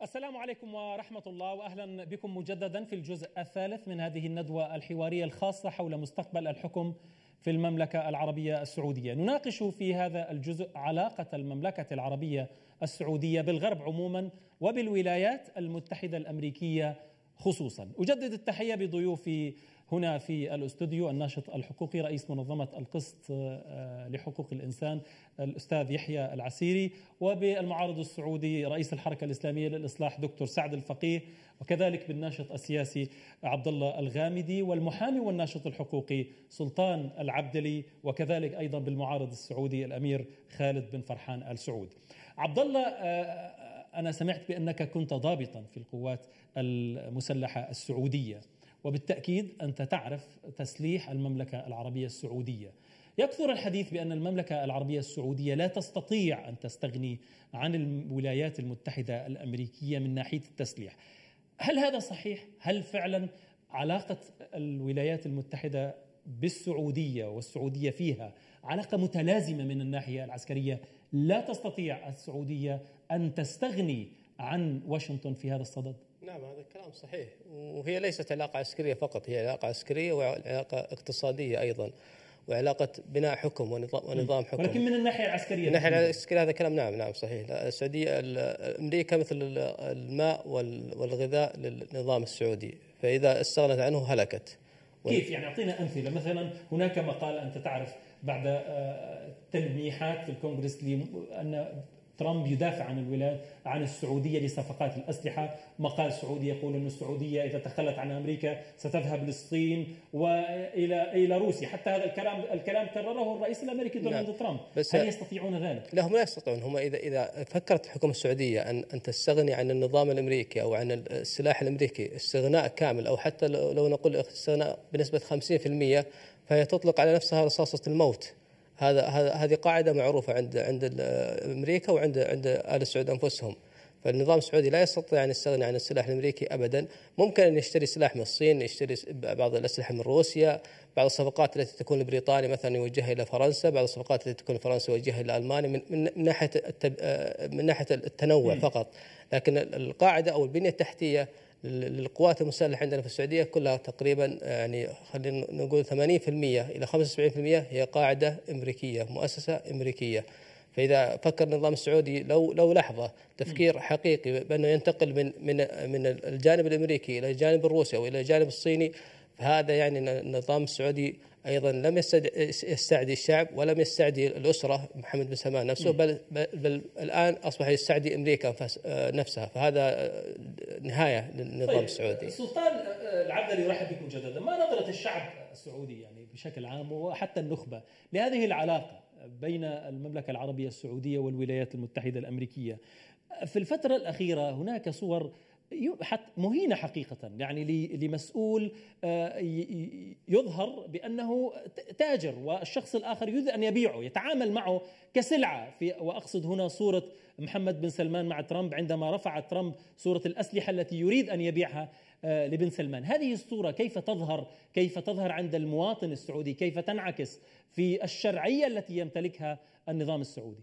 السلام عليكم ورحمة الله، وأهلا بكم مجددا في الجزء الثالث من هذه الندوة الحوارية الخاصة حول مستقبل الحكم في المملكة العربية السعودية. نناقش في هذا الجزء علاقة المملكة العربية السعودية بالغرب عموما وبالولايات المتحدة الأمريكية خصوصا. أجدد التحية بضيوفي هنا في الاستوديو الناشط الحقوقي رئيس منظمة القسط لحقوق الإنسان الأستاذ يحيى العسيري، وبالمعارض السعودي رئيس الحركة الإسلامية للإصلاح دكتور سعد الفقيه، وكذلك بالناشط السياسي عبد الله الغامدي، والمحامي والناشط الحقوقي سلطان العبدلي، وكذلك أيضا بالمعارض السعودي الأمير خالد بن فرحان آل سعود. عبد الله، أنا سمعت بأنك كنت ضابطا في القوات المسلحة السعودية، وبالتأكيد أنت تعرف تسليح المملكة العربية السعودية. يكثر الحديث بأن المملكة العربية السعودية لا تستطيع أن تستغني عن الولايات المتحدة الأمريكية من ناحية التسليح. هل هذا صحيح؟ هل فعلا علاقة الولايات المتحدة بالسعودية والسعودية فيها علاقة متلازمة من الناحية العسكرية؟ لا تستطيع السعودية أن تستغني عن واشنطن في هذا الصدد؟ نعم، هذا الكلام صحيح، وهي ليست علاقة عسكرية فقط، هي علاقة عسكرية وعلاقة اقتصادية أيضا، وعلاقة بناء حكم ونظام حكم. ولكن من الناحية العسكرية، من الناحية العسكرية هذا كلام نعم صحيح. السعودية أمريكا مثل الماء والغذاء للنظام السعودي، فإذا استغنت عنه هلكت. كيف يعني؟ أعطينا أمثلة. مثلا هناك مقال أنت تعرف بعد تلميحات في الكونغرس أن ترامب يدافع عن السعودية لصفقات الأسلحة، مقال سعودي يقول أن السعودية إذا تخلت عن أمريكا ستذهب للصين وإلى روسيا. حتى هذا الكلام كرره الرئيس الأمريكي دونالد ترامب. هل يستطيعون ذلك؟ لا، هم لا يستطيعون. هم إذا فكرت الحكومة السعودية أن تستغني عن النظام الأمريكي أو عن السلاح الأمريكي استغناء كامل، أو حتى لو نقول استغناء بنسبة 50%، فهي تطلق على نفسها رصاصة الموت. هذه قاعدة معروفة عند أمريكا وعند آل السعود أنفسهم. فالنظام السعودي لا يستطيع أن يستغني عن السلاح الأمريكي أبدا. ممكن أن يشتري سلاح من الصين، يشتري بعض الأسلحة من روسيا، بعض الصفقات التي تكون لبريطانيا مثلا يوجهها إلى فرنسا، بعض الصفقات التي تكون لفرنسا يوجهها إلى ألمانيا، من ناحية التنوع فقط. لكن القاعدة أو البنية التحتية للقوات المسلحة عندنا في السعودية كلها تقريبا، يعني خلينا نقول 80% إلى 75% هي قاعدة أمريكية، مؤسسة أمريكية. فإذا فكر النظام السعودي لو لحظة تفكير حقيقي بأنه ينتقل من الجانب الأمريكي إلى الجانب الروسي أو إلى الجانب الصيني، فهذا يعني النظام السعودي أيضا لم يستعدي الشعب ولم يستعدي الأسرة محمد بن سلمان نفسه، بل الآن أصبح يستعدي أمريكا نفسها. فهذا نهاية للنظام السعودي. سلطان العبدلي، يرحب بكم مجددا. ما نظرة الشعب السعودي يعني بشكل عام وحتى النخبة لهذه العلاقة بين المملكة العربية السعودية والولايات المتحدة الأمريكية؟ في الفترة الأخيرة هناك صور مهينة حقيقة، يعني لمسؤول يظهر بأنه تاجر والشخص الآخر يريد أن يبيعه، يتعامل معه كسلعة. وأقصد هنا صورة محمد بن سلمان مع ترامب عندما رفع ترامب صورة الأسلحة التي يريد أن يبيعها لبن سلمان. هذه الصورة كيف تظهر عند المواطن السعودي؟ كيف تنعكس في الشرعية التي يمتلكها النظام السعودي؟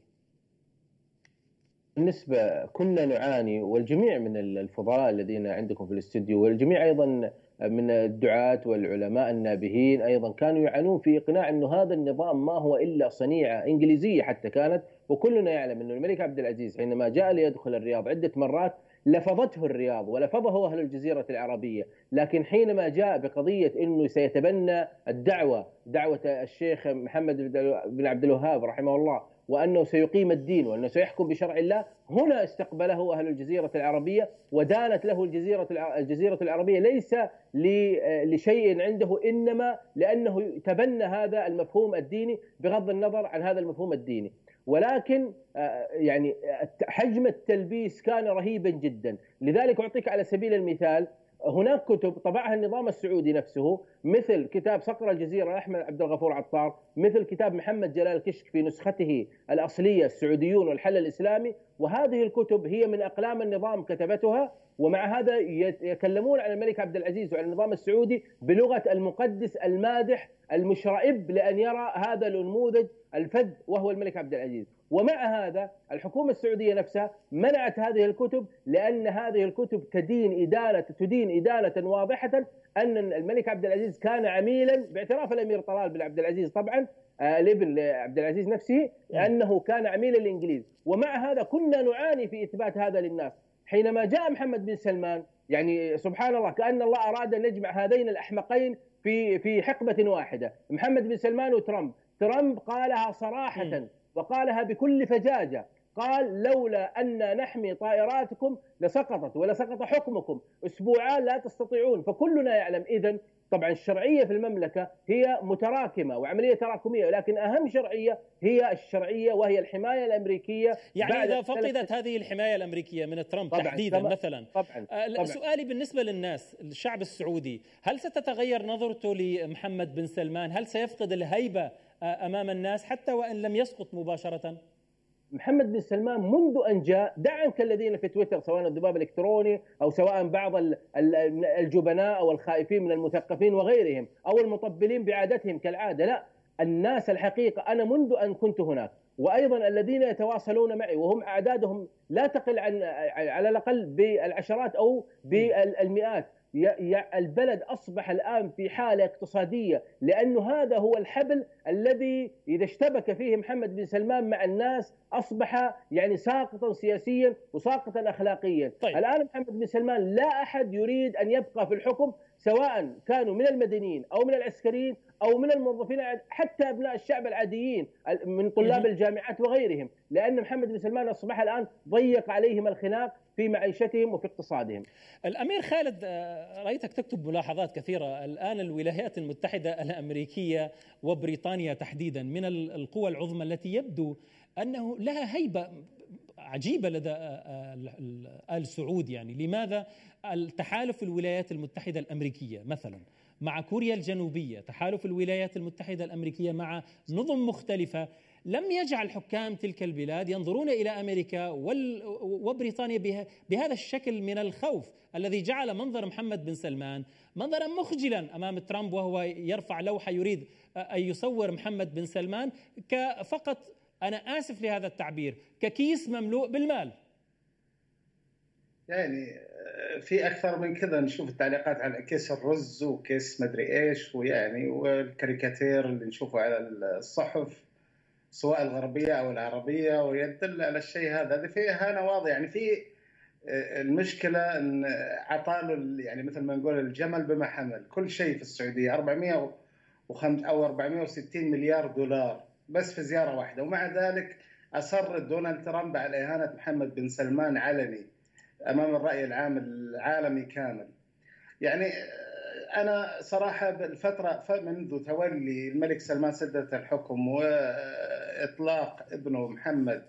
بالنسبة كنا نعاني، والجميع من الفضلاء الذين عندكم في الاستديو، والجميع أيضا من الدعاة والعلماء النابهين أيضا كانوا يعانون في إقناع أنه هذا النظام ما هو إلا صنيعة إنجليزية حتى كانت. وكلنا يعلم أن الملك عبد العزيز حينما جاء ليدخل الرياض عدة مرات لفظته الرياض ولفظه أهل الجزيرة العربية، لكن حينما جاء بقضية أنه سيتبنى دعوة الشيخ محمد بن عبد الوهاب رحمه الله، وأنه سيقيم الدين وأنه سيحكم بشرع الله، هنا استقبله أهل الجزيرة العربية ودانت له الجزيرة العربية، ليس لشيء عنده، إنما لأنه تبنى هذا المفهوم الديني بغض النظر عن هذا المفهوم الديني. ولكن يعني حجم التلبيس كان رهيبا جدا. لذلك أعطيك على سبيل المثال، هناك كتب طبعها النظام السعودي نفسه، مثل كتاب صقر الجزيرة لأحمد عبد الغفور عطار، مثل كتاب محمد جلال كشك في نسخته الأصلية السعوديون والحل الإسلامي. وهذه الكتب هي من أقلام النظام كتبتها، ومع هذا يتكلمون عن الملك عبد العزيز وعن النظام السعودي بلغة المقدس المادح المشرئب لأن يرى هذا النموذج الفذ وهو الملك عبد العزيز. ومع هذا الحكومة السعودية نفسها منعت هذه الكتب، لأن هذه الكتب تدين إدانة واضحة أن الملك عبد العزيز كان عميلا، باعتراف الأمير طلال بن عبد العزيز طبعا الابن عبد العزيز نفسه، أنه كان عميلا للإنجليز. ومع هذا كنا نعاني في إثبات هذا للناس. حينما جاء محمد بن سلمان، يعني سبحان الله، كأن الله أراد أن يجمع هذين الأحمقين في حقبة واحدة، محمد بن سلمان وترامب. ترامب قالها صراحة وقالها بكل فجاجة، قال: لولا أن نحمي طائراتكم لسقطت ولسقط حكمكم، أسبوعان لا تستطيعون. فكلنا يعلم إذن طبعا الشرعية في المملكة هي متراكمة وعملية تراكمية، ولكن أهم شرعية هي الشرعية وهي الحماية الأمريكية. يعني إذا فقدت هذه الحماية الأمريكية من ترامب تحديدا مثلا، سؤالي بالنسبة للناس، الشعب السعودي، هل ستتغير نظرته لمحمد بن سلمان؟ هل سيفقد الهيبة أمام الناس حتى وإن لم يسقط مباشرة؟ محمد بن سلمان منذ أن جاء، دعا الذين في تويتر سواء الذباب الإلكتروني أو سواء بعض الجبناء أو الخائفين من المثقفين وغيرهم أو المطبلين بعادتهم كالعادة، لا، الناس الحقيقة أنا منذ أن كنت هناك، وأيضا الذين يتواصلون معي وهم أعدادهم لا تقل عن على الأقل بالعشرات أو بالمئات، البلد أصبح الآن في حالة اقتصادية، لأنه هذا هو الحبل الذي إذا اشتبك فيه محمد بن سلمان مع الناس أصبح يعني ساقطا سياسيا وساقطا أخلاقيا. طيب. الآن محمد بن سلمان لا أحد يريد أن يبقى في الحكم، سواء كانوا من المدنيين أو من العسكريين أو من الموظفين، حتى أبناء الشعب العاديين من طلاب الجامعات وغيرهم، لأن محمد بن سلمان أصبح الآن ضيق عليهم الخناق في معيشتهم وفي اقتصادهم. الأمير خالد، رأيتك تكتب ملاحظات كثيرة. الآن الولايات المتحدة الأمريكية وبريطانيا تحديدا من القوى العظمى التي يبدو أنه لها هيبة عجيبة لدى آل سعود. يعني لماذا التحالف الولايات المتحدة الأمريكية مثلا مع كوريا الجنوبية، تحالف الولايات المتحدة الأمريكية مع نظم مختلفة، لم يجعل حكام تلك البلاد ينظرون إلى أمريكا وبريطانيا بهذا الشكل من الخوف الذي جعل منظر محمد بن سلمان منظرا مخجلا أمام ترامب، وهو يرفع لوحة يريد أن يصور محمد بن سلمان كفقط، أنا آسف لهذا التعبير، ككيس مملوء بالمال. يعني في أكثر من كذا، نشوف التعليقات على كيس الرز وكيس مدري إيش، ويعني والكاريكاتير اللي نشوفه على الصحف سواء الغربية أو العربية، ويدل على الشيء هذا في إهانة واضحة. يعني في المشكلة أن عطاله يعني مثل ما نقول الجمل بما حمل، كل شيء في السعودية 460 مليار دولار بس في زيارة واحدة، ومع ذلك أصر دونالد ترامب على إهانة محمد بن سلمان علني أمام الرأي العام العالمي كامل. يعني أنا صراحة بالفترة منذ تولي الملك سلمان سدة الحكم وإطلاق ابنه محمد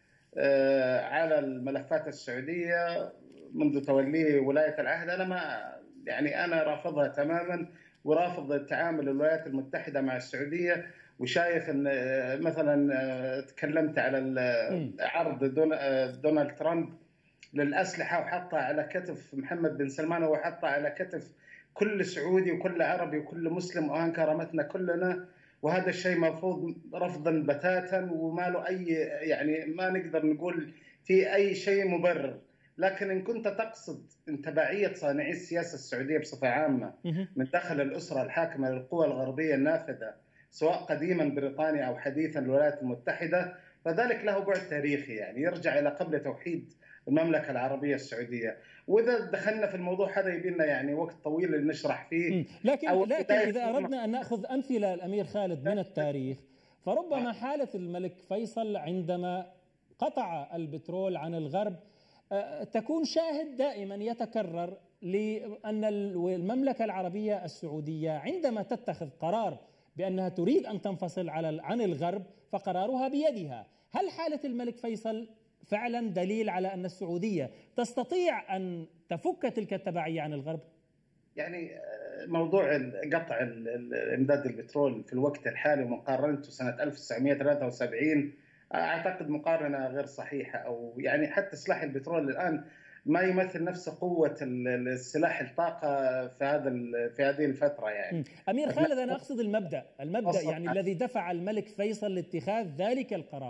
على الملفات السعودية منذ توليه ولاية العهد، أنا رافضها تماما، ورافض التعامل الولايات المتحدة مع السعودية. وشايف أن مثلا تكلمت على عرض دونالد ترامب للأسلحة وحطها على كتف محمد بن سلمان، وحطها على كتف كل سعودي وكل عربي وكل مسلم وأهان كرامتنا كلنا، وهذا الشيء مرفوض رفضا بتاتا، وما له أي يعني ما نقدر نقول في أي شيء مبرر. لكن إن كنت تقصد تبعية صانعي السياسة السعودية بصفة عامة من داخل الأسرة الحاكمة للقوى الغربية النافذة سواء قديما بريطانيا أو حديثا الولايات المتحدة، فذلك له بعد تاريخي، يعني يرجع إلى قبل توحيد المملكة العربية السعودية. وإذا دخلنا في الموضوع هذا يبي لنا يعني وقت طويل نشرح فيه. لكن إذا أردنا أن نأخذ أمثلة الأمير خالد من التاريخ، فربما حالة الملك فيصل عندما قطع البترول عن الغرب تكون شاهد دائما يتكرر لأن المملكة العربية السعودية عندما تتخذ قرار بأنها تريد أن تنفصل عن الغرب فقرارها بيدها. هل حالة الملك فيصل فعلا دليل على أن السعودية تستطيع أن تفك تلك التبعية عن الغرب؟ يعني موضوع قطع امداد البترول في الوقت الحالي ومقارنته سنة 1973 أعتقد مقارنة غير صحيحة، أو يعني حتى سلاح البترول الآن ما يمثل نفس قوة السلاح الطاقة في هذه الفترة. يعني أمير خالد، أنا أقصد المبدأ يعني الذي دفع الملك فيصل لاتخاذ ذلك القرار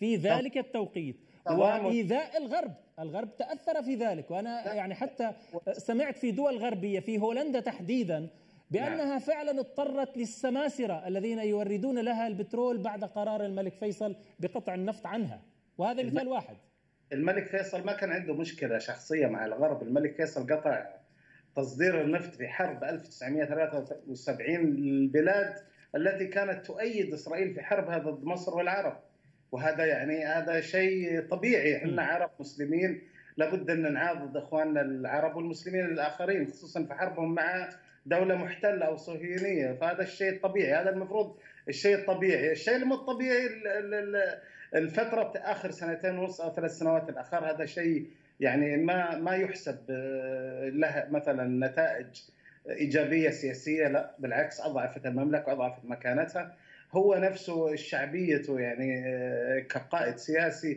في ذلك التوقيت وإيذاء الغرب تأثر في ذلك. وأنا يعني حتى سمعت في دول غربية في هولندا تحديدا بأنها فعلا اضطرت للسماسرة الذين يوردون لها البترول بعد قرار الملك فيصل بقطع النفط عنها، وهذا مثال واحد. الملك فيصل ما كان عنده مشكلة شخصية مع الغرب. الملك فيصل قطع تصدير النفط في حرب 1973 للبلاد التي كانت تؤيد إسرائيل في حربها ضد مصر والعرب، وهذا يعني هذا شيء طبيعي. احنا عرب مسلمين لابد أن نعاضد إخواننا العرب والمسلمين الآخرين، خصوصا في حربهم مع دولة محتلة أو صهيونية، فهذا الشيء الطبيعي، هذا المفروض الشيء الطبيعي. الشيء المو طبيعي الفترة آخر 2.5 أو 3 سنوات الأخير، هذا شيء يعني ما يحسب له مثلا نتائج إيجابية سياسية، لا بالعكس أضعفت المملكة وأضعفت مكانتها. هو نفسه شعبيته يعني كقائد سياسي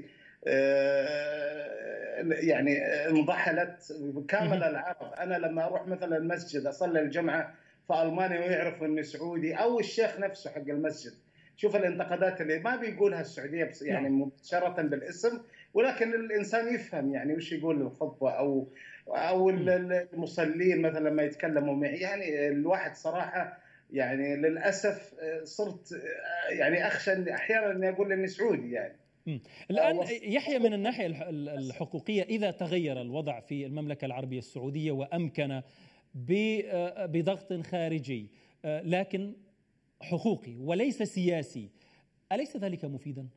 يعني انضحلت كامل العرب. أنا لما أروح مثلا المسجد أصلي الجمعة في ألمانيا ويعرفوا أني سعودي، أو الشيخ نفسه حق المسجد، شوف الانتقادات اللي ما بيقولها السعودية يعني مباشرة بالاسم، ولكن الإنسان يفهم يعني وش يقول الخطبة أو المصلين مثلا لما يتكلموا معي. يعني الواحد صراحة يعني للأسف صرت يعني أخشى أحيانا أني أقول إني سعودي يعني. الآن يحيى من الناحية الحقوقية، إذا تغير الوضع في المملكة العربية السعودية وأمكن بضغط خارجي لكن حقوقي وليس سياسي، أليس ذلك مفيدا؟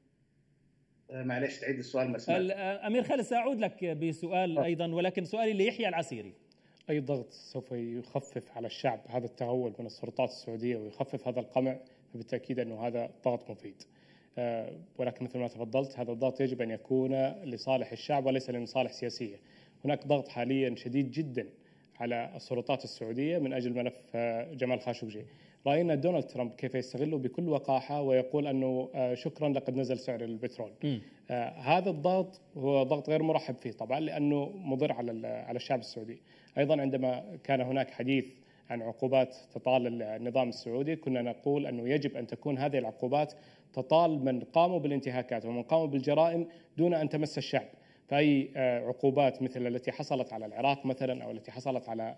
معلش تعيد السؤال ما سمعت. أمير خالد سأعود لك بسؤال أيضا، ولكن سؤالي ليحيى العسيري. أي ضغط سوف يخفف على الشعب هذا التهور من السلطات السعودية ويخفف هذا القمع، فبالتأكيد أنه هذا ضغط مفيد. ولكن مثل ما تفضلت هذا الضغط يجب أن يكون لصالح الشعب وليس لمصالح سياسية. هناك ضغط حاليا شديد جدا على السلطات السعودية من أجل ملف جمال خاشقجي. رأينا دونالد ترامب كيف يستغله بكل وقاحة ويقول أنه شكرا لقد نزل سعر البترول. هذا الضغط هو ضغط غير مرحب فيه طبعا، لأنه مضر على الشعب السعودي. أيضا عندما كان هناك حديث عن عقوبات تطال النظام السعودي، كنا نقول أنه يجب أن تكون هذه العقوبات تطال من قاموا بالانتهاكات ومن قاموا بالجرائم دون أن تمس الشعب. فأي عقوبات مثل التي حصلت على العراق مثلا أو التي حصلت على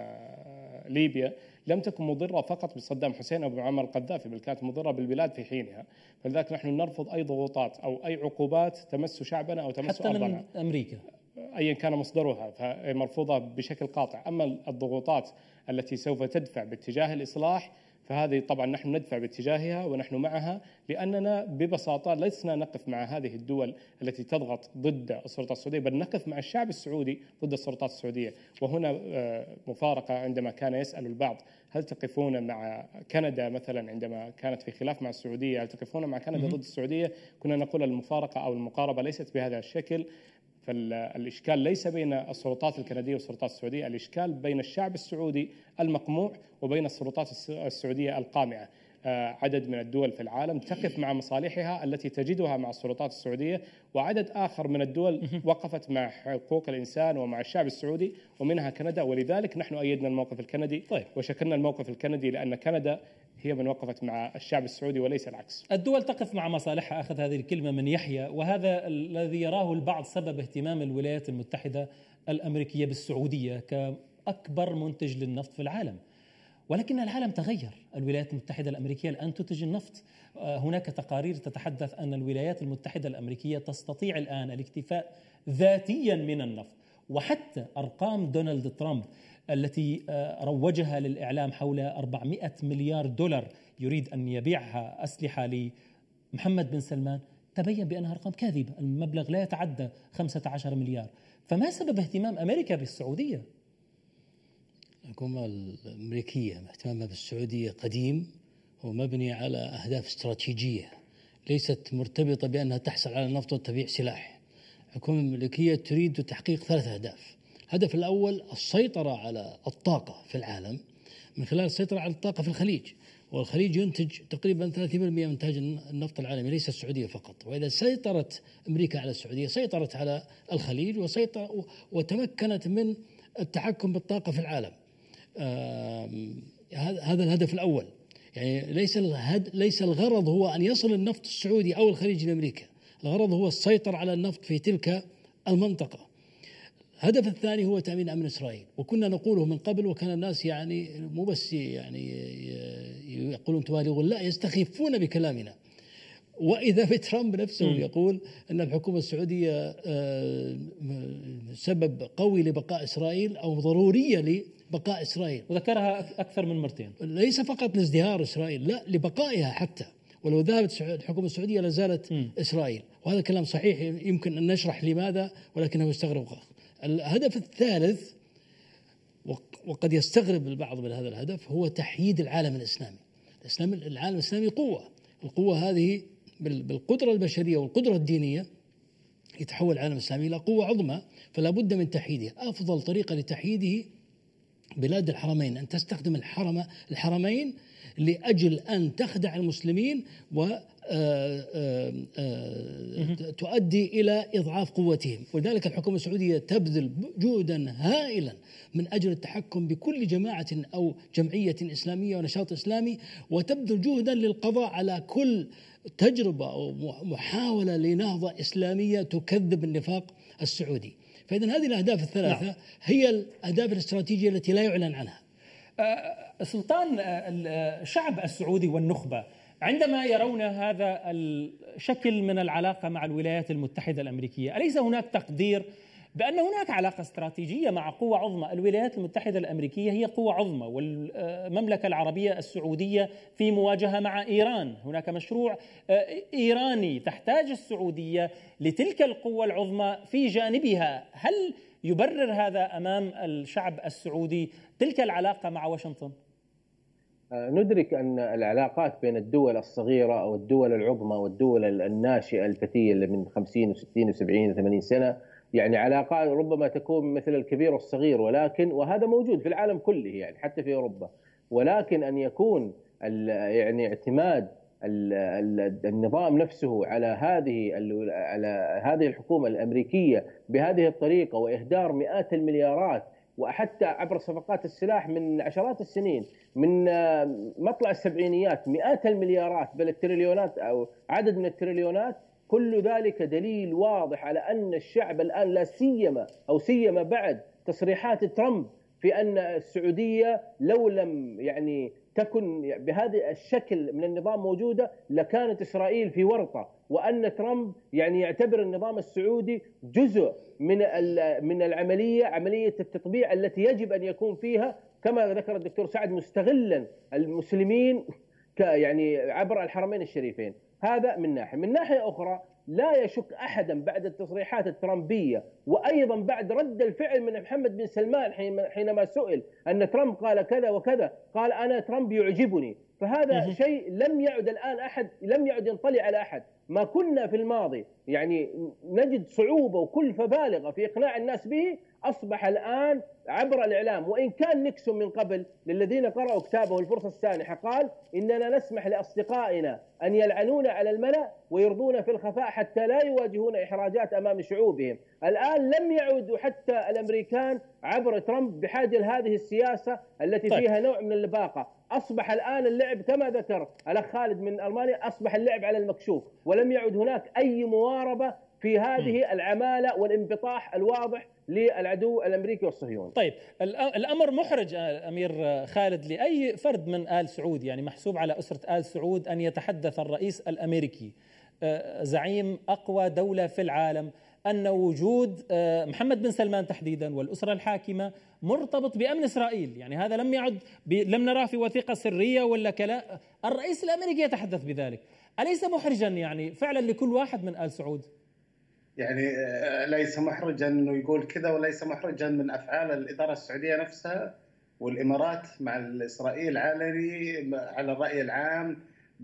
ليبيا لم تكن مضرة فقط بصدام حسين أو بمعمر القذافي، بل كانت مضرة بالبلاد في حينها. فلذلك نحن نرفض أي ضغوطات أو أي عقوبات تمس شعبنا أو تمس حتى أرضنا من أمريكا أيا كان مصدرها، فهي مرفوضة بشكل قاطع. أما الضغوطات التي سوف تدفع باتجاه الإصلاح فهذه طبعا نحن ندفع باتجاهها ونحن معها، لأننا ببساطة لسنا نقف مع هذه الدول التي تضغط ضد السلطات السعودية، بل نقف مع الشعب السعودي ضد السلطات السعودية. وهنا مفارقة عندما كان يسأل البعض هل تقفون مع كندا مثلا عندما كانت في خلاف مع السعودية، هل تقفون مع كندا ضد السعودية؟ كنا نقول المفارقة أو المقاربة ليست بهذا الشكل. فالإشكال ليس بين السلطات الكندية والسلطات السعودية، الإشكال بين الشعب السعودي المقموع وبين السلطات السعودية القامعة. عدد من الدول في العالم تقف مع مصالحها التي تجدها مع السلطات السعودية، وعدد آخر من الدول وقفت مع حقوق الإنسان ومع الشعب السعودي ومنها كندا. ولذلك نحن أيدنا الموقف الكندي وشكرنا الموقف الكندي، لأن كندا هي من وقفت مع الشعب السعودي وليس العكس. الدول تقف مع مصالحها، أخذ هذه الكلمة من يحيى، وهذا الذي يراه البعض سبب اهتمام الولايات المتحدة الأمريكية بالسعودية كأكبر منتج للنفط في العالم. ولكن العالم تغير، الولايات المتحدة الأمريكية الآن تنتج النفط. هناك تقارير تتحدث أن الولايات المتحدة الأمريكية تستطيع الآن الاكتفاء ذاتيا من النفط، وحتى أرقام دونالد ترامب التي روجها للإعلام حول 400 مليار دولار يريد أن يبيعها أسلحة لمحمد بن سلمان تبين بأنها أرقام كاذبة، المبلغ لا يتعدى 15 مليار. فما سبب اهتمام أمريكا بالسعودية؟ الحكومة الأمريكية اهتمامها بالسعودية قديم ومبني على أهداف استراتيجية ليست مرتبطة بأنها تحصل على نفط وتبيع سلاح. الحكومة الأمريكية تريد تحقيق 3 أهداف. الهدف الأول السيطرة على الطاقة في العالم من خلال السيطرة على الطاقة في الخليج، والخليج ينتج تقريبا 30% من إنتاج النفط العالمي، ليس السعودية فقط. وإذا سيطرت أمريكا على السعودية سيطرت على الخليج وتمكنت من التحكم بالطاقة في العالم. هذا الهدف الأول. يعني ليس الغرض هو أن يصل النفط السعودي أو الخليج لأمريكا، الغرض هو السيطرة على النفط في تلك المنطقة. الهدف الثاني هو تأمين أمن إسرائيل، وكنا نقوله من قبل، وكان الناس يعني مو بس يعني يقولون تبالغون، لا، يستخفون بكلامنا. وإذا بترامب نفسه يقول أن الحكومة السعودية سبب قوي لبقاء إسرائيل أو ضرورية لبقاء إسرائيل، وذكرها أكثر من مرتين، ليس فقط لازدهار إسرائيل، لا، لبقائها حتى، ولو ذهبت الحكومة السعودية لازالت إسرائيل. وهذا كلام صحيح، يمكن أن نشرح لماذا، ولكنه يستغرب. الهدف الثالث، وقد يستغرب البعض من هذا الهدف، هو تحييد العالم الإسلامي. العالم الإسلامي قوة، القوة هذه بالقدرة البشرية والقدرة الدينية يتحول العالم الإسلامي إلى قوة عظمى، فلا بد من تحييده. أفضل طريقة لتحييده بلاد الحرمين، أن تستخدم الحرمين لأجل أن تخدع المسلمين وتؤدي إلى إضعاف قوتهم. ولذلك الحكومة السعودية تبذل جهدا هائلا من أجل التحكم بكل جماعة أو جمعية إسلامية ونشاط إسلامي، وتبذل جهدا للقضاء على كل تجربة أو محاولة لنهضة إسلامية تكذب النفاق السعودي. فإذن هذه الأهداف الثلاثة هي الأهداف الاستراتيجية التي لا يعلن عنها. سلطان، الشعب السعودي والنخبة عندما يرون هذا الشكل من العلاقة مع الولايات المتحدة الأمريكية، أليس هناك تقدير بأن هناك علاقة استراتيجية مع قوة عظمى؟ الولايات المتحدة الأمريكية هي قوة عظمى، والمملكة العربية السعودية في مواجهة مع إيران، هناك مشروع إيراني، تحتاج السعودية لتلك القوة العظمى في جانبها. هل يبرر هذا أمام الشعب السعودي تلك العلاقة مع واشنطن؟ ندرك أن العلاقات بين الدول الصغيرة أو الدول العظمى والدول الناشئة الفتية اللي من 50 و60 و70 و80 سنة، يعني علاقات ربما تكون مثل الكبير والصغير، ولكن وهذا موجود في العالم كله، يعني حتى في أوروبا، ولكن أن يكون يعني اعتماد النظام نفسه على هذه الحكومة الأمريكية بهذه الطريقة، وإهدار مئات المليارات، وحتى عبر صفقات السلاح من عشرات السنين، من مطلع السبعينيات مئات المليارات، بل التريليونات أو عدد من التريليونات، كل ذلك دليل واضح على أن الشعب الآن لا سيما بعد تصريحات ترامب في أن السعودية لو لم يعني تكن بهذا الشكل من النظام موجودة لكانت إسرائيل في ورطة، وأن ترامب يعني يعتبر النظام السعودي جزء من العملية، عملية التطبيع التي يجب أن يكون فيها كما ذكر الدكتور سعد مستغلا المسلمين يعني عبر الحرمين الشريفين. هذا من ناحية. من ناحية أخرى لا يشك أحدا بعد التصريحات الترامبية، وأيضا بعد رد الفعل من محمد بن سلمان حينما سئل أن ترامب قال كذا وكذا، قال أنا ترامب يعجبني. فهذا شيء لم يعد الآن أحد، لم يعد ينطلي على أحد. ما كنا في الماضي يعني نجد صعوبة وكلفة بالغة في إقناع الناس به، أصبح الآن عبر الإعلام. وإن كان نيكسون من قبل للذين قرأوا كتابه الفرصة السانحة قال إننا نسمح لأصدقائنا أن يلعنون على الملأ ويرضون في الخفاء حتى لا يواجهون إحراجات أمام شعوبهم. الآن لم يعودوا حتى الأمريكان عبر ترامب بحاجة لهذه السياسة التي فيها نوع من اللباقة. أصبح الآن اللعب كما ذكر الأخ خالد من ألمانيا، أصبح اللعب على المكشوف، ولم يعد هناك أي مواربة في هذه العمالة والانبطاح الواضح للعدو الأمريكي والصهيوني. طيب، الأمر محرج أمير خالد لأي فرد من آل سعود، يعني محسوب على أسرة آل سعود أن يتحدث الرئيس الأمريكي زعيم أقوى دولة في العالم أن وجود محمد بن سلمان تحديدا والأسرة الحاكمة مرتبط بأمن إسرائيل. يعني هذا لم نراه في وثيقة سرية ولا كلا، الرئيس الأمريكي يتحدث بذلك. أليس محرجا يعني فعلا لكل واحد من آل سعود؟ يعني ليس محرجا أنه يقول كذا، وليس محرجا من أفعال الإدارة السعودية نفسها والإمارات مع إسرائيل على الرأي العام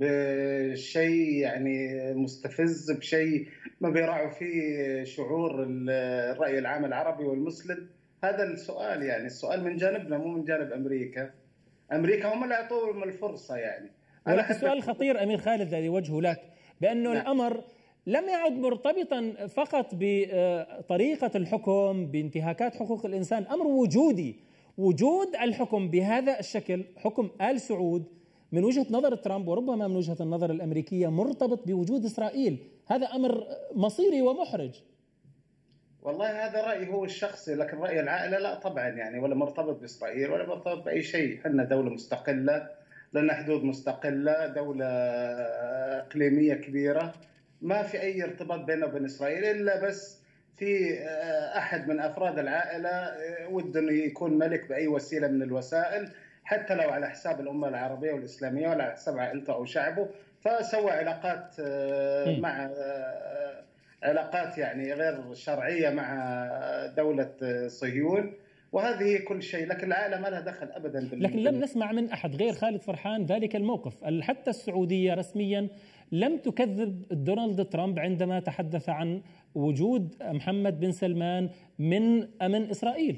بشيء يعني مستفز، بشيء ما بيراعوا فيه شعور الرأي العام العربي والمسلم. هذا السؤال، يعني السؤال من جانبنا مو من جانب أمريكا هم اللي أعطوهم الفرصة. يعني ولكن السؤال الخطير أمير خالد الذي وجهه لك بأنه الأمر لم يعد مرتبطا فقط بطريقة الحكم بانتهاكات حقوق الإنسان، أمر وجودي. وجود الحكم بهذا الشكل، حكم آل سعود من وجهة نظر ترامب وربما من وجهة النظر الأمريكية مرتبط بوجود إسرائيل. هذا أمر مصيري ومحرج. والله هذا رأيي هو الشخصي، لكن رأي العائلة لا طبعا، يعني ولا مرتبط بإسرائيل ولا مرتبط بأي شيء. احنا دولة مستقلة، لنا حدود مستقلة، دولة إقليمية كبيرة، ما في أي ارتباط بيننا وبين إسرائيل، إلا بس في أحد من أفراد العائلة وده أنه يكون ملك بأي وسيلة من الوسائل، حتى لو على حساب الأمة العربية والإسلامية ولا على حساب عائلته أو شعبه، فسوى علاقات مع علاقات يعني غير شرعية مع دولة صهيون، وهذه كل شيء. لكن العائلة ما لها دخل أبدا لكن لم نسمع من أحد غير خالد فرحان ذلك الموقف. حتى السعودية رسميا لم تكذب دونالد ترامب عندما تحدث عن وجود محمد بن سلمان من أمن إسرائيل.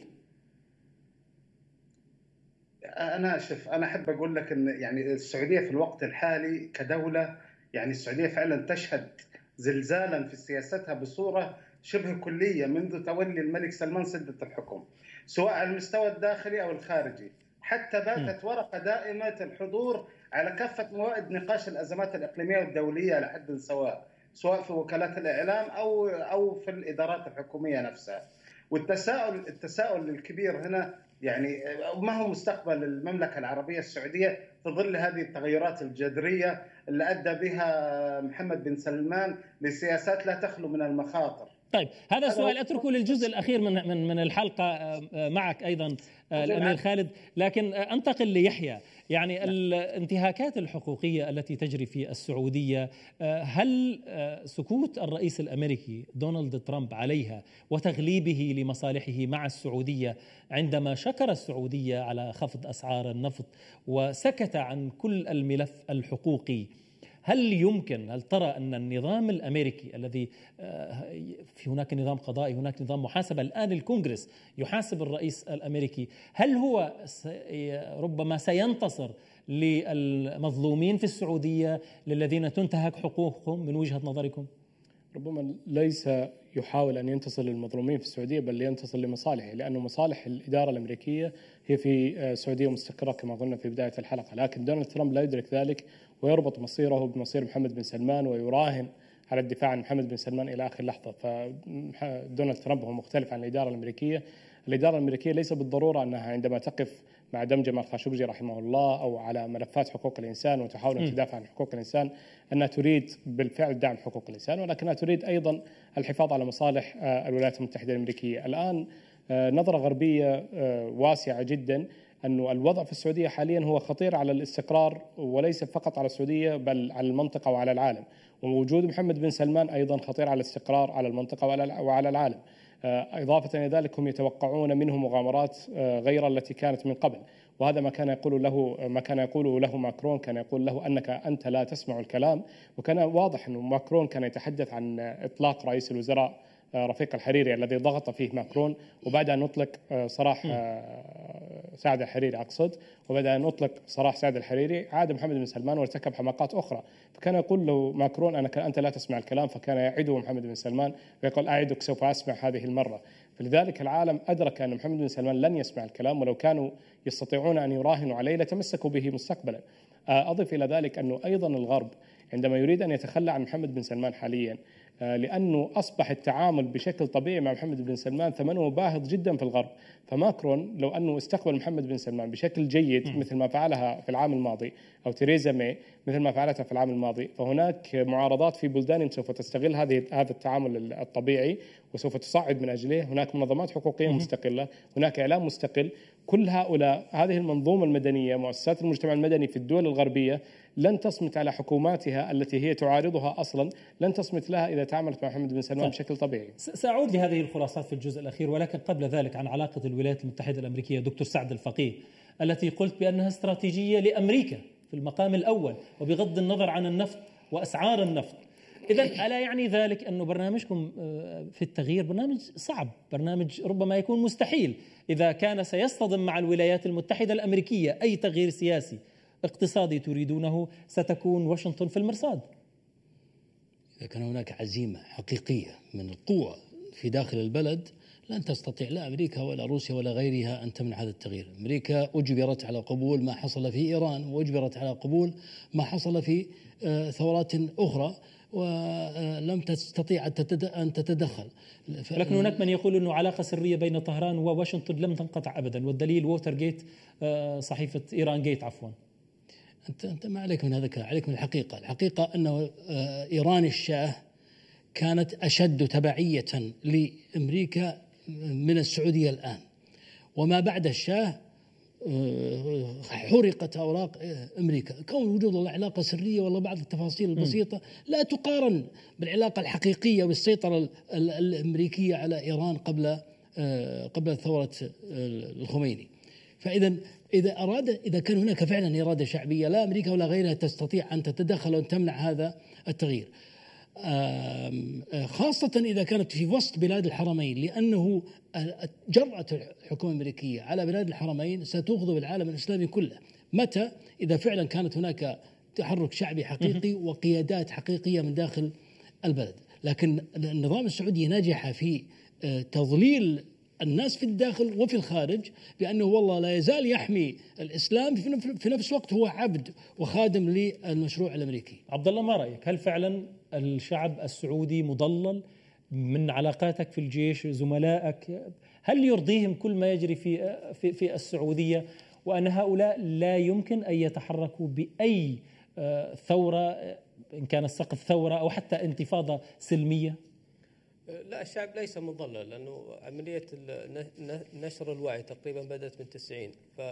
أنا أحب أقول لك أن يعني السعودية في الوقت الحالي كدولة، يعني السعودية فعلا تشهد زلزالا في سياستها بصورة شبه كلية منذ تولي الملك سلمان سدة الحكم، سواء على المستوى الداخلي أو الخارجي. حتى باتت ورقة دائمة الحضور على كافة موائد نقاش الأزمات الإقليمية والدولية على حد سواء في وكالات الإعلام أو في الإدارات الحكومية نفسها. والتساؤل الكبير هنا يعني ما هو مستقبل المملكة العربية السعودية في ظل هذه التغيرات الجذرية اللي أدى بها محمد بن سلمان لسياسات لا تخلو من المخاطر. طيب هذا سؤال أتركه للجزء الأخير من الحلقة معك أيضا الأمير خالد، لكن أنتقل ليحيى. يعني الانتهاكات الحقوقية التي تجري في السعودية، هل سكوت الرئيس الأمريكي دونالد ترامب عليها وتغليبه لمصالحه مع السعودية عندما شكر السعودية على خفض أسعار النفط وسكت عن كل الملف الحقوقي، هل ترى أن النظام الأمريكي الذي في هناك نظام قضائي، هناك نظام محاسبة، الآن الكونغرس يحاسب الرئيس الأمريكي، هل هو ربما سينتصر للمظلومين في السعودية للذين تنتهك حقوقهم من وجهة نظركم؟ ربما ليس يحاول أن ينتصر للمظلومين في السعودية، بل ينتصر لمصالحه، لأنه مصالح الإدارة الأمريكية هي في سعودية مستقرة كما قلنا في بداية الحلقة. لكن دونالد ترامب لا يدرك ذلك ويربط مصيره بمصير محمد بن سلمان ويراهن على الدفاع عن محمد بن سلمان إلى آخر لحظة. فدونالد ترامب هو مختلف عن الإدارة الأمريكية. الإدارة الأمريكية ليس بالضرورة أنها عندما تقف مع دم جمال خاشقجي رحمه الله أو على ملفات حقوق الإنسان وتحاول أن تدافع عن حقوق الإنسان أنها تريد بالفعل دعم حقوق الإنسان، ولكنها تريد أيضا الحفاظ على مصالح الولايات المتحدة الأمريكية. الآن نظرة غربية واسعة جدا أن الوضع في السعودية حاليا هو خطير على الاستقرار، وليس فقط على السعودية بل على المنطقة وعلى العالم، ووجود محمد بن سلمان أيضا خطير على الاستقرار على المنطقة وعلى العالم. إضافة إلى ذلك هم يتوقعون منه مغامرات غير التي كانت من قبل، وهذا ما كان يقوله له ماكرون. كان يقول له أنت لا تسمع الكلام، وكان واضح أنه ماكرون كان يتحدث عن إطلاق رئيس الوزراء رفيق الحريري الذي ضغط فيه ماكرون، وبعد أن نطلق سراح سعد الحريري وبعد أن نطلق سراح سعد الحريري عاد محمد بن سلمان وارتكب حماقات أخرى. فكان يقول له ماكرون أنت لا تسمع الكلام، فكان يعده محمد بن سلمان ويقول أعدك سوف أسمع هذه المرة. فلذلك العالم أدرك أن محمد بن سلمان لن يسمع الكلام، ولو كانوا يستطيعون أن يراهنوا عليه لتمسكوا به مستقبلا. أضف إلى ذلك أنه أيضا الغرب عندما يريد أن يتخلى عن محمد بن سلمان حاليا، لأنه أصبح التعامل بشكل طبيعي مع محمد بن سلمان ثمنه باهظ جدا في الغرب. فماكرون لو أنه استقبل محمد بن سلمان بشكل جيد مثل ما فعلها في العام الماضي، أو تيريزا ماي مثل ما فعلتها في العام الماضي، فهناك معارضات في بلدان سوف تستغل هذا التعامل الطبيعي وسوف تصعد من أجله. هناك منظمات حقوقية مستقلة، هناك إعلام مستقل. كل هذه المنظومة المدنية، مؤسسات المجتمع المدني في الدول الغربية لن تصمت على حكوماتها التي هي تعارضها أصلا، لن تصمت لها إذا تعاملت مع محمد بن سلمان بشكل طبيعي. سأعود لهذه الخلاصات في الجزء الأخير، ولكن قبل ذلك عن علاقة الولايات المتحدة الأمريكية دكتور سعد الفقيه التي قلت بأنها استراتيجية لأمريكا في المقام الأول وبغض النظر عن النفط وأسعار النفط. إذن ألا يعني ذلك أن برنامجكم في التغيير برنامج صعب، برنامج ربما يكون مستحيل إذا كان سيصطدم مع الولايات المتحدة الأمريكية أي تغيير سياسي اقتصادي تريدونه، ستكون واشنطن في المرصاد؟ إذا كان هناك عزيمة حقيقية من القوى في داخل البلد لن تستطيع لا أمريكا ولا روسيا ولا غيرها أن تمنع هذا التغيير. أمريكا أجبرت على قبول ما حصل في إيران، وأجبرت على قبول ما حصل في ثورات أخرى، ولم تستطيع أن تتدخل. لكن هناك من يقول أنه علاقة سرية بين طهران وواشنطن لم تنقطع أبدا، والدليل ووتر جيت، صحيفة إيران جيت عفوا. أنت ما عليك من هذا الكلام، عليك من الحقيقة. الحقيقة أنه إيران الشاه كانت أشد تبعية لأمريكا من السعودية الآن، وما بعد الشاه حرقت أوراق أمريكا. كون وجود العلاقة سرية والله بعض التفاصيل البسيطة لا تقارن بالعلاقة الحقيقية والسيطرة الأمريكية على إيران قبل ثورة الخميني. فإذا إذا كان هناك فعلا إرادة شعبية، لا أمريكا ولا غيرها تستطيع أن تتدخل وأن تمنع هذا التغيير، خاصة إذا كانت في وسط بلاد الحرمين، لأنه جرأة الحكومة الأمريكية على بلاد الحرمين ستغضب العالم الإسلامي كله. متى؟ إذا فعلا كانت هناك تحرك شعبي حقيقي وقيادات حقيقية من داخل البلد. لكن النظام السعودي نجح في تضليل الناس في الداخل وفي الخارج، بأنه والله لا يزال يحمي الإسلام، في نفس الوقت هو عبد وخادم للمشروع الأمريكي. عبد الله، ما رأيك؟ هل فعلا الشعب السعودي مضلل من علاقاتك في الجيش، زملائك، هل يرضيهم كل ما يجري في السعودية، وأن هؤلاء لا يمكن أن يتحركوا بأي ثورة، إن كان السقف ثورة أو حتى انتفاضة سلمية؟ لا، الشعب ليس مضلل، لأنه عملية نشر الوعي تقريبا بدأت من 90.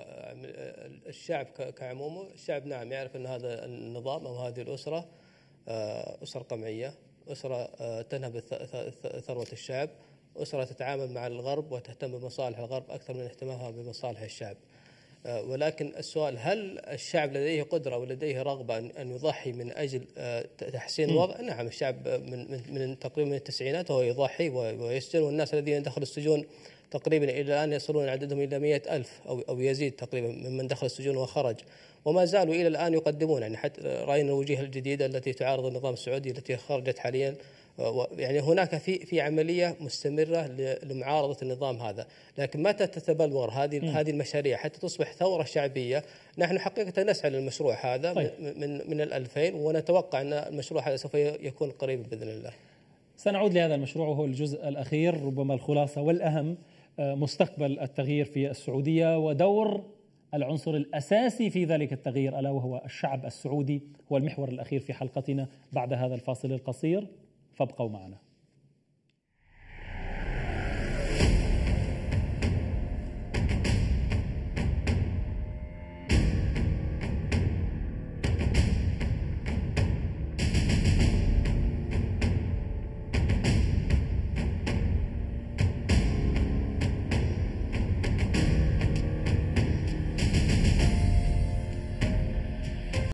فالشعب كعمومه، الشعب نعم يعرف أن هذا النظام أو هذه الأسرة أسرة قمعية، أسرة تنهب ثروة الشعب، أسرة تتعامل مع الغرب وتهتم بمصالح الغرب أكثر من اهتمامها بمصالح الشعب. ولكن السؤال، هل الشعب لديه قدرة ولديه رغبة أن يضحي من أجل تحسين الوضع؟ نعم، الشعب من تقريبا من التسعينات وهو يضحي ويسجن، والناس الذين دخلوا السجون تقريبا إلى الآن يصلون عددهم إلى 100,000 أو يزيد تقريبا ممن دخل السجون وخرج، وما زالوا إلى الآن يقدمون. يعني حتى رأينا الوجوه الجديدة التي تعارض النظام السعودي التي خرجت حاليا. يعني هناك في عملية مستمرة لمعارضة النظام هذا. لكن متى تتبلور هذه المشاريع حتى تصبح ثورة شعبية؟ نحن حقيقة نسعى للمشروع هذا من 2000، ونتوقع أن المشروع هذا سوف يكون قريب بإذن الله. سنعود لهذا المشروع، وهو الجزء الأخير ربما الخلاصة والأهم، مستقبل التغيير في السعودية ودور العنصر الأساسي في ذلك التغيير، ألا وهو الشعب السعودي، هو المحور الأخير في حلقتنا بعد هذا الفاصل القصير، فابقوا معنا.